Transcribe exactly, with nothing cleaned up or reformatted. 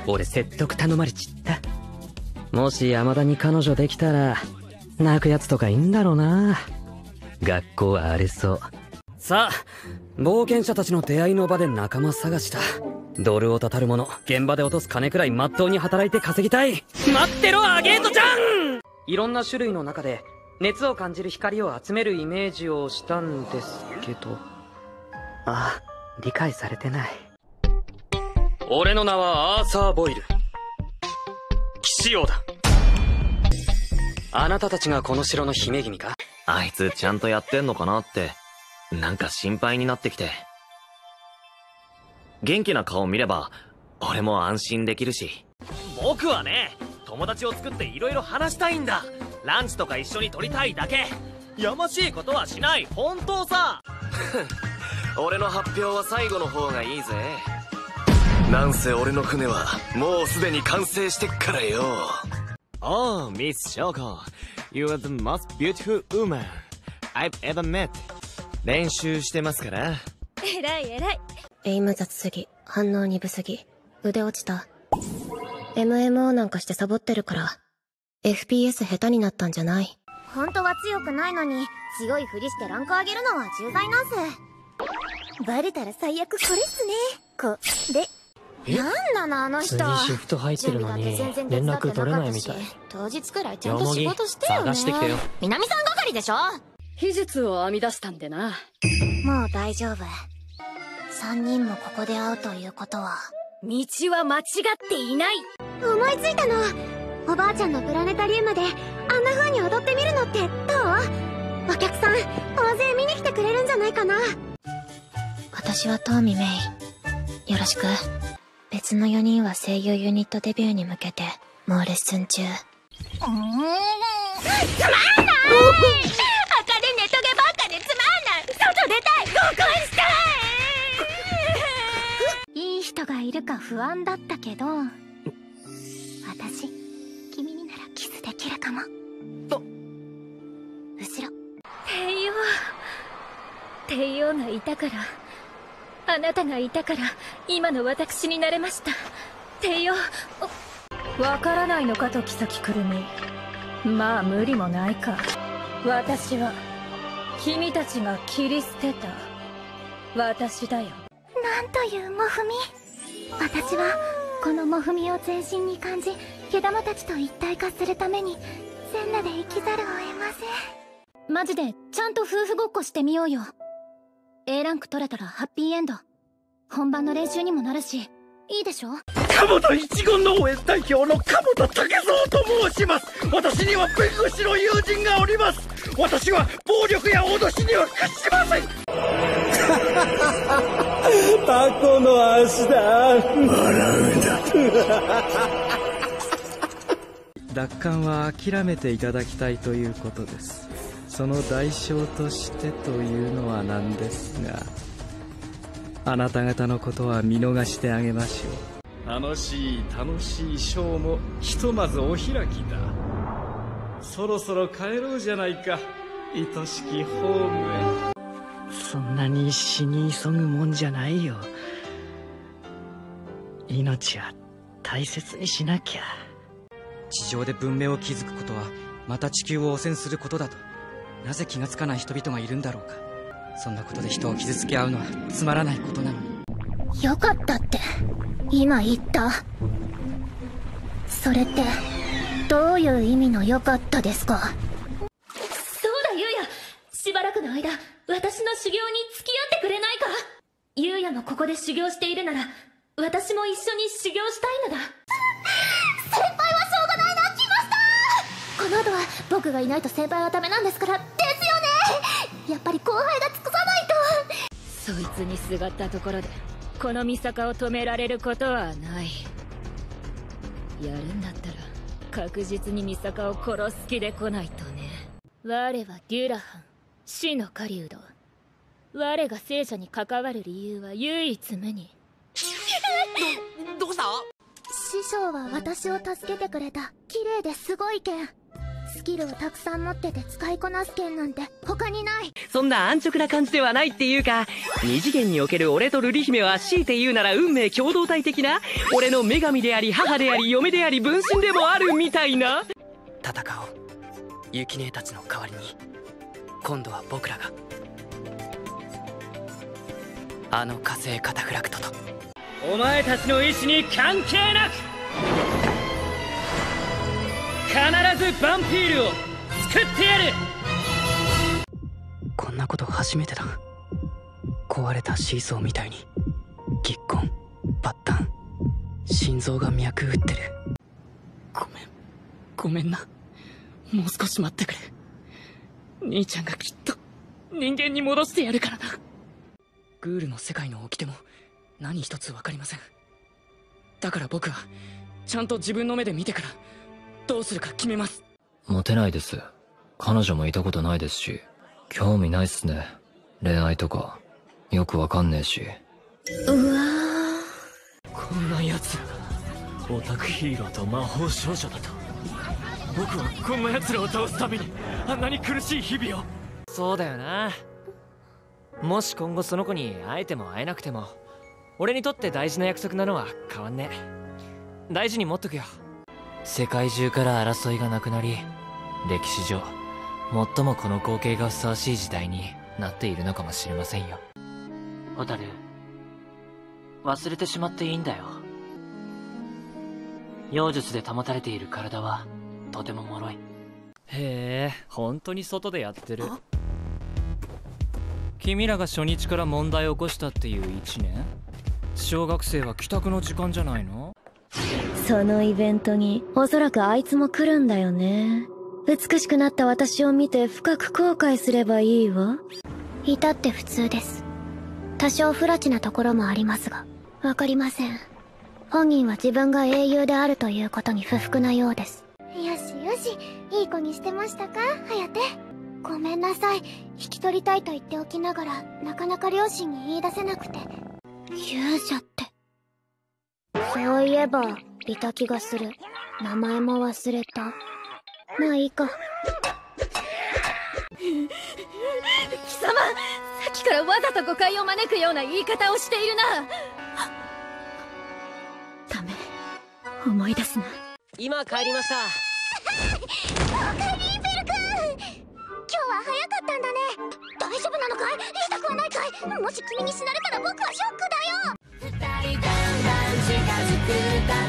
俺説得頼まれちった。もし山田に彼女できたら泣くやつとかいいんだろうな。学校は荒れそう。さあ冒険者たちの出会いの場で仲間探しだ。ドルをたたる者、現場で落とす金くらいまっとうに働いて稼ぎたい。待ってろアゲートちゃん。いろんな種類の中で熱を感じる光を集めるイメージをしたんですけど、ああ理解されてない。俺の名はアーサー・ボイル、騎士王だ。あなたたちがこの城の姫君か？ あいつちゃんとやってんのかなってなんか心配になってきて。元気な顔見れば俺も安心できるし。僕はね、友達を作っていろいろ話したいんだ。ランチとか一緒に取りたいだけ。やましいことはしない、本当さ。俺の発表は最後の方がいいぜ。なんせ俺の船はもうすでに完成してっからよ。Oh, Miss Shoko, you are the most beautiful woman I've ever met. 練習してますから。 えらいえらい。 エイム雑すぎ、反応鈍すぎ、腕落ちた。 エムエムオー なんかしてサボってるから エフピーエス 下手になったんじゃない。 本当は強くないのに強いふりしてランク上げるのは重罪なんす。バレたら最悪これっすね。これなんなのあの人。 次シフト入ってるのに連絡取れないみたい。 当日くらいちゃんと仕事してよね。 探してきてよ。 南さん係でしょ。 秘術を編み出したんでな。 もう大丈夫。三人もここで会うということは道は間違っていない。 思いついたの。おばあちゃんのプラネタリウムであんな風に踊ってみるのってどう？お客さん大勢見に来てくれるんじゃないかな。 私はトーミメイ、よろしく。別のよにんは声優ユニットデビューに向けてもうレッスン中。うーん、つまんない赤でネトゲばっかでつまんない。外出たい、合コンしたい。 いい人がいるか不安だったけど、私君にならキスできるかも。後ろ。 帝王帝王がいたから、あなたがいたから今の私になれました。帝王。わからないのか時咲くるみ。まあ無理もないか。私は君たちが切り捨てた私だよ。 なんというモフミ。私はこのモフミを全身に感じ、毛玉たちと一体化するために全裸で生きざるを得ません。 マジでちゃんと夫婦ごっこしてみようよ。 A ランク取れたらハッピーエンド。本番の練習にもなるしいいでしょ。 鴨田一言農園代表の鴨田武蔵と申します。私には弁護士の友人がおります。私は暴力や脅しには屈しません。 タコの足だ。 笑うんだ。 奪還は諦めていただきたいということです。その代償としてというのはなんですが、あなた方のことは見逃してあげましょう。楽しい楽しいショーもひとまずお開きだ。そろそろ帰ろうじゃないか、愛しきホームへ。 そんなに死に急ぐもんじゃないよ。命は大切にしなきゃ。 地上で文明を築くことはまた地球を汚染することだと、なぜ気がつかない人々がいるんだろうか。そんなことで人を傷つけ合うのはつまらないことなのに。 よかったって今言った。それってどういう意味のよかったですか？ そうだゆうや、しばらくの間私の修行に付き合ってくれないか。ゆうやもここで修行しているなら私も一緒に修行したいのだ。 先輩はしょうがないな。来ました。この後は僕がいないと先輩はダメなんですから。ですよね。やっぱり後輩が尽くさないと。 そいつにすがったところでこのミサカを止められることはない。やるんだったら確実にミサカを殺す気で来ないとね。我はデュラハン、死の狩人。我が聖者に関わる理由は唯一無二。 ど、どうした？ 師匠は私を助けてくれた綺麗ですごい剣。 スキルをたくさん持ってて使いこなす剣なんて他にない。 そんな安直な感じではないっていうか、二次元における俺と瑠璃姫は強いて言うなら運命共同体的な、俺の女神であり母であり嫁であり分身でもあるみたいな。 戦おう、ユキ姉たちの代わりに。今度は僕らがあの火星カタフラクトと。 お前たちの意志に関係なく必ずヴァンピールを作ってやる。 こんなこと初めてだ。壊れたシーソーみたいにぎっこんバッタン、心臓が脈打ってる。 ごめんごめんな。もう少し待ってくれ。兄ちゃんがきっと人間に戻してやるからな。 グールの世界の掟も何一つ分かりません。だから僕はちゃんと自分の目で見てからどうするか決めます。 モテないです。彼女もいたことないですし、興味ないっすね。恋愛とかよくわかんねえし。 うわこんな奴らがオタクヒーローと魔法少女だと。僕はこんな奴らを倒すためにあんなに苦しい日々を。そうだよな。もし今後その子に会えても会えなくても、俺にとって大事な約束なのは変わんねえ。大事に持っとくよ。世界中から争いがなくなり、歴史上最もこの光景がふさわしい時代になっているのかもしれませんよ。ホタル、忘れてしまっていいんだよ。妖術で保たれている体はとても脆い。へえ、本当に外でやってる。君らが初日から問題を起こしたっていういちねん。小学生は帰宅の時間じゃないの？ そのイベントにおそらくあいつも来るんだよね。美しくなった私を見て深く後悔すればいいわ。 至って普通です。多少不埒なところもありますが、わかりません。本人は自分が英雄であるということに不服なようです。よしよし、いい子にしてましたか、颯。ごめんなさい。引き取りたいと言っておきながら、なかなか両親に言い出せなくて。勇者って。そういえば、いた気がする。名前も忘れた。まあいいか。 貴様、さっきからわざと誤解を招くような言い方をしているな。ダメ、思い出すな。 今帰りました。 おかえり、ベル君。今日は早かったんだね。大丈夫なのかい？痛くはないかい？もし君に死なれたら僕はショックだよ。二人だんだん近づく